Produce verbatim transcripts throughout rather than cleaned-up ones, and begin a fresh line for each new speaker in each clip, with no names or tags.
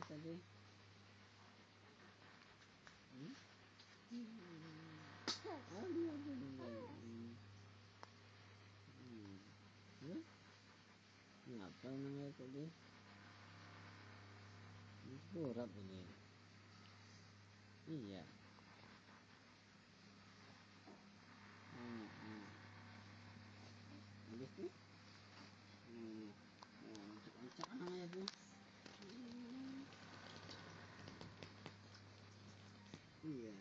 tadi? Hmm? Aduh, aduh, aduh. Hmm. Hmm. Ngapa namanya tadi? Kurap ini. Iya. Hmm, hmm. Habis nih. Hmm. Oh, ancak-ancak namanya tuh. Hmm. Iya.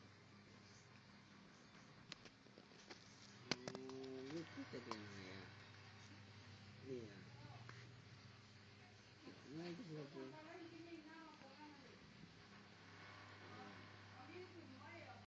Oh, gitu tadi namanya. Iya. Nah, itu berarti.